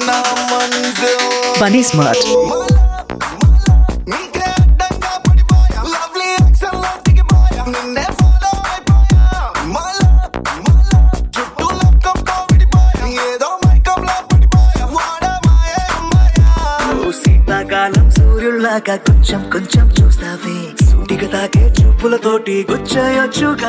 Bunny Smart. శీతాకాలం సూర్యుల్లాగా కొంచెం కొంచెం చూస్తావే సూటిగా తాకే చూపులతోటి గుచ్చేయొచ్చుగా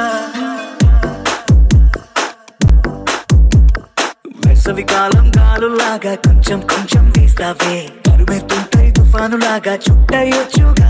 వేసవికాలం గాలులాగా కొంచెం కొంచెం వీస్తావే కరుమెత్తుంటాయి తుఫానులాగా చుట్టయొచ్చుగా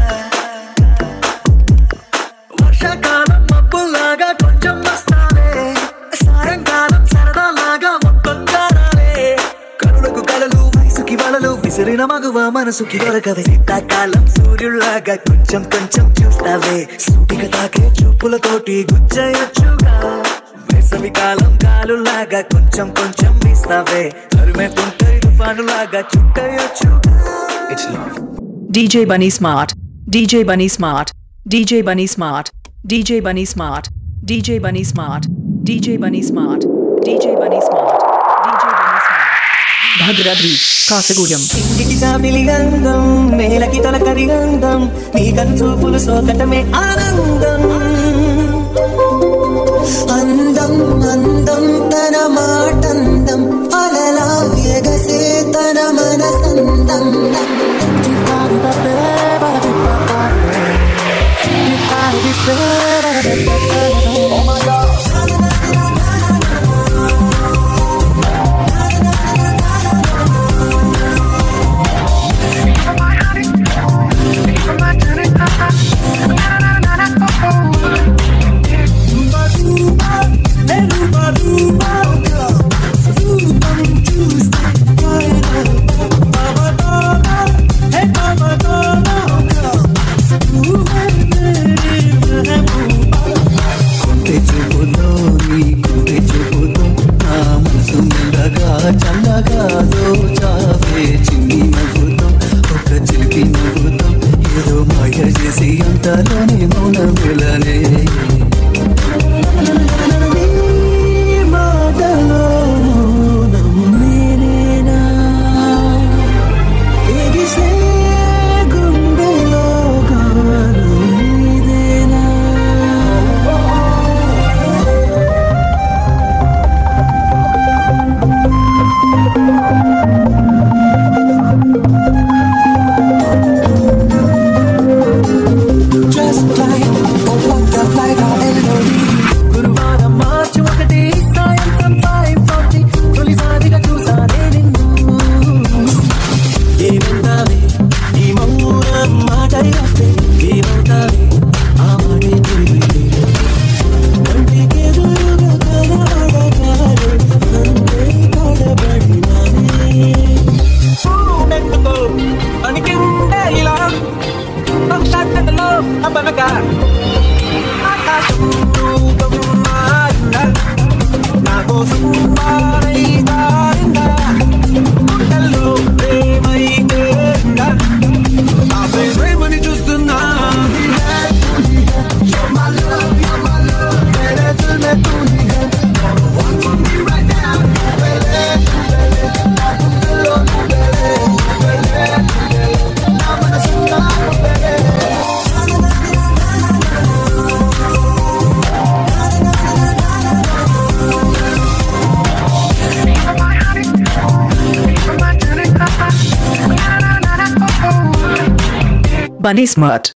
వర్షాకాలం మబ్బుల్లాగా కొంచెం వస్తావే సాయంకాలం సరదాలాగా మొత్తంగా రావే కనులకు కలలు వయసుకి వలలు విసిరిన మగువ మనసుకి దొరకవే శీతాకాలం సూర్యుల్లాగా కొంచెం కొంచెం చూస్తావే సూటిగా తాకే చూపులతోటి గుచ్చేయొచ్చుగా వేసవికాలం గాలులాగా కొంచెం కొంచెం వీస్తావే కరుమెత్తుంటాయి తుఫానులాగా చుట్టయొచ్చుగా DJ Bunny Smart. DJ Bunny Smart. DJ Bunny Smart. DJ Bunny Smart. DJ Bunny Smart. DJ Bunny Smart. DJ Bunny Smart. DJ Bunny Smart. Bhagradri, Kasagudam. ఇంటికి చాపిలి గంధం నేలకి తొలకరి గంధం నీ కన్సూపులు సోకటమే ఆనందం అందం అందం తన మాటందం అలలా ఎగసే తన మనసందం Oh my God. చల్లగా దోచావే చిన్ని నవ్వుతాం ఒక చిలిపి నవ్వుతాం ఏదో మాయ చేసి అంతలోనే మౌనం వెళ్ళనే మాటలో మౌనం నేనేనా ఎగిసే గుండెలో గానం నీదేనా గురువారం మార్చి 1 సాయంత్రం 5:40 తొలిసారిగా చూసానే నిన్ను ఏమంటావే ఈ మౌనం మాటై వస్తే ఏమవుతావే ఆ మాటే తిరిగితే కంటికెదురుగా కనబడగానే అంతే తడబడినానే చూడెందుకో అనికిందే ఇలా పక్షాత్తలో అబ్బనగా చూస్తున్నా Bunny Smart.